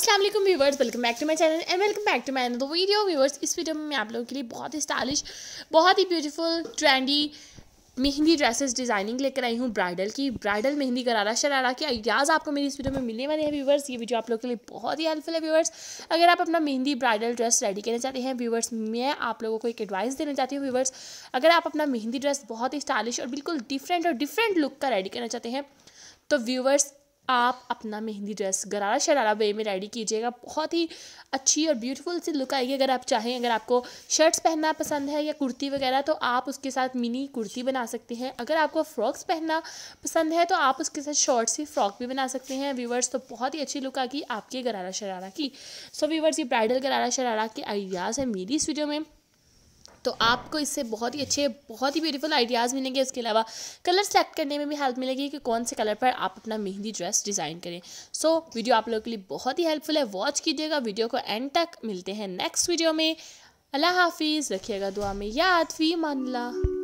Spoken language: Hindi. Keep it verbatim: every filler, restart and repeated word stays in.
अस्सलाम वालेकुम viewers, welcome back to my channel and welcome back to my another video. Viewers, इस वीडियो में मैं आप लोगों के लिए बहुत ही स्टाइलिश, बहुत ही beautiful, trendy mehndi dresses designing लेकर आई हूँ। ब्राइडल की ब्राइडल मेहंदी गरारा शरारा के आइडियाज़ आपको मेरी इस वीडियो में मिलने वाले हैं। व्यूवर्स, ये वीडियो आप लोगों के लिए बहुत ही हेल्पफुल है। व्यूवर्स, अगर आप अपना मेहंदी ब्राइडल ड्रेस रेडी करना चाहते हैं, व्यूवर्स मैं आप लोगों को एक एडवाइस देना चाहती हूँ। व्यूवर्स, अगर आप अपना मेहंदी ड्रेस बहुत ही स्टाइलिश और बिल्कुल डिफरेंट और डिफरेंट लुक का रेडी करना चाहते हैं, तो व्यूवर्स आप अपना मेहंदी ड्रेस गरारा शरारा वे में रेडी कीजिएगा। बहुत ही अच्छी और ब्यूटीफुल सी लुक आएगी। अगर आप चाहें, अगर आपको शर्ट्स पहनना पसंद है या कुर्ती वगैरह, तो आप उसके साथ मिनी कुर्ती बना सकते हैं। अगर आपको फ्रॉक्स पहनना पसंद है तो आप उसके साथ शॉर्ट सी फ्रॉक भी बना सकते हैं। व्यूवर्स, तो बहुत ही अच्छी लुक आएगी आपके गरारा शरारा की। सो व्यूवर्स, ये ब्राइडल गरारा शरारा के आइडियाज़ है मेरी इस वीडियो में, तो आपको इससे बहुत ही अच्छे, बहुत ही ब्यूटीफुल आइडियाज़ मिलेंगे। इसके अलावा कलर सेलेक्ट करने में भी हेल्प मिलेगी कि कौन से कलर पर आप अपना मेहंदी ड्रेस डिज़ाइन करें। सो so, वीडियो आप लोगों के लिए बहुत ही हेल्पफुल है। वॉच कीजिएगा वीडियो को एंड तक। मिलते हैं नेक्स्ट वीडियो में। अल्लाह हाफिज़, रखिएगा दुआ में याद, फी मान अल्लाह।